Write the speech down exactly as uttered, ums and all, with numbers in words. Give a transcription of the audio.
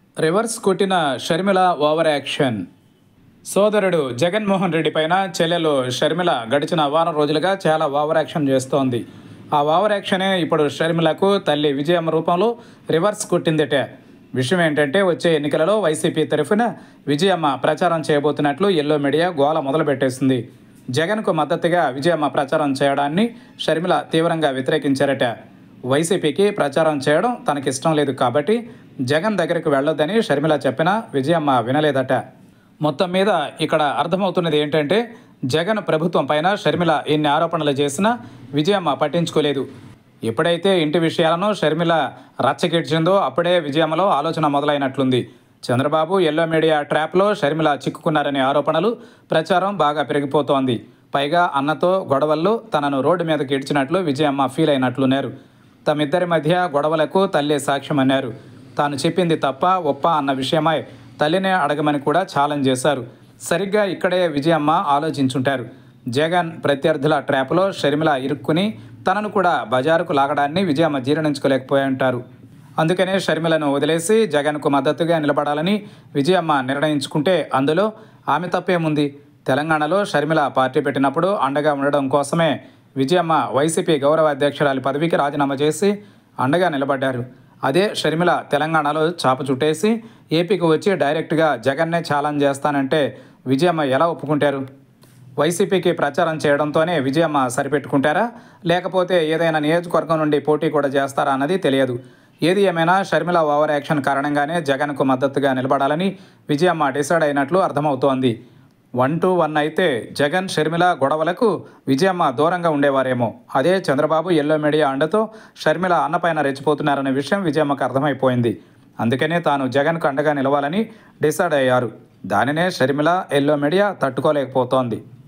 Reverse కొట్టిన Sharmila over action. సోదరుడు జగన్మోహన్ రెడ్డి పైన చెల్లెలు షర్మిల గడిచిన వారం రోజులుగా చాలా ఓవర్ యాక్షన్ చేస్తోంది. ఆ ఓవర్ యాక్షనే ఇప్పుడు షర్మిలకు తల్లి విజయమ్మ రూపంలో రివర్స్ కొట్టిందట. విషయం ఏంటంటే, వచ్చే ఎన్నికలలో వైసీపీ తరఫున విజయమ్మ ప్రచారం చేయబోతున్నట్లు ఎల్లో మీడియా గోల మొదలుపెట్టేసింది. జగన్కు మద్దతుగా విజయమ్మ ప్రచారం చేయడాన్ని షర్మిల తీవ్రంగా వ్యతిరేకించారట. వైసీపీకి ప్రచారం చేయడం తనకిష్టం లేదు కాబట్టి జగన్ దగ్గరకు వెళ్ళొద్దని షర్మిల చెప్పినా విజయమ్మ వినలేదట. మొత్తం మీద ఇక్కడ అర్థమవుతున్నది ఏంటంటే, జగన్ ప్రభుత్వం పైన షర్మిల ఎన్ని ఆరోపణలు చేసినా విజయమ్మ పట్టించుకోలేదు. ఎప్పుడైతే ఇంటి విషయాలను షర్మిల రచ్చకెట్టిందో అప్పుడే విజయమ్మలో ఆలోచన మొదలైనట్లుంది. చంద్రబాబు ఎల్లో మీడియా ట్రాప్లో షర్మిల చిక్కుకున్నారనే ఆరోపణలు, ప్రచారం బాగా పెరిగిపోతోంది. పైగా అన్నతో గొడవల్లో తనను రోడ్డు మీదకి ఇడ్చినట్లు విజయమ్మ ఫీల్ అయినట్లున్నారు. తమిద్దరి మధ్య గొడవలకు తల్లే సాక్ష్యమన్నారు. తాను చెప్పింది తప్ప ఒప్ప అన్న విషయమై తల్లినే అడగమని కూడా ఛాలెంజ్ చేశారు. సరిగ్గా ఇక్కడే విజయమ్మ ఆలోచించుంటారు. జగన్ ప్రత్యర్థుల ట్రాప్లో షర్మిల ఇరుక్కుని తనను కూడా బజారుకు లాగడాన్ని విజయమ్మ జీర్ణించుకోలేకపోయి ఉంటారు. అందుకనే షర్మిలను వదిలేసి జగన్కు మద్దతుగా నిలబడాలని విజయమ్మ నిర్ణయించుకుంటే అందులో ఆమె తప్పేముంది? తెలంగాణలో షర్మిల పార్టీ పెట్టినప్పుడు అండగా ఉండడం కోసమే విజయమ్మ వైసీపీ గౌరవ అధ్యక్షురాలి పదవికి రాజీనామా చేసి అండగా నిలబడ్డారు. అదే షర్మిల తెలంగాణలో చాప చుట్టేసి ఏపీకి వచ్చి డైరెక్ట్గా జగన్నే ఛాలెంజ్ చేస్తానంటే విజయమ్మ ఎలా ఒప్పుకుంటారు? వైసీపీకి ప్రచారం చేయడంతోనే విజయమ్మ సరిపెట్టుకుంటారా, లేకపోతే ఏదైనా నియోజకవర్గం నుండి పోటీ కూడా చేస్తారా అన్నది తెలియదు. ఏది ఏమైనా షర్మిల ఓవర్ యాక్షన్ కారణంగానే జగన్కు మద్దతుగా నిలబడాలని విజయమ్మ డిసైడ్ అయినట్లు అర్థమవుతోంది. వన్ టు వన్ అయితే జగన్ షర్మిల గొడవలకు విజయమ్మ దూరంగా ఉండేవారేమో. అదే చంద్రబాబు ఎల్లో మీడియా అండతో షర్మిల అన్నపైన రెచ్చిపోతున్నారనే విషయం విజయమ్మకు అర్థమైపోయింది. అందుకనే తాను జగన్కు అండగా నిలవాలని డిసైడ్ అయ్యారు. దానినే షర్మిల ఎల్లో మీడియా తట్టుకోలేకపోతోంది.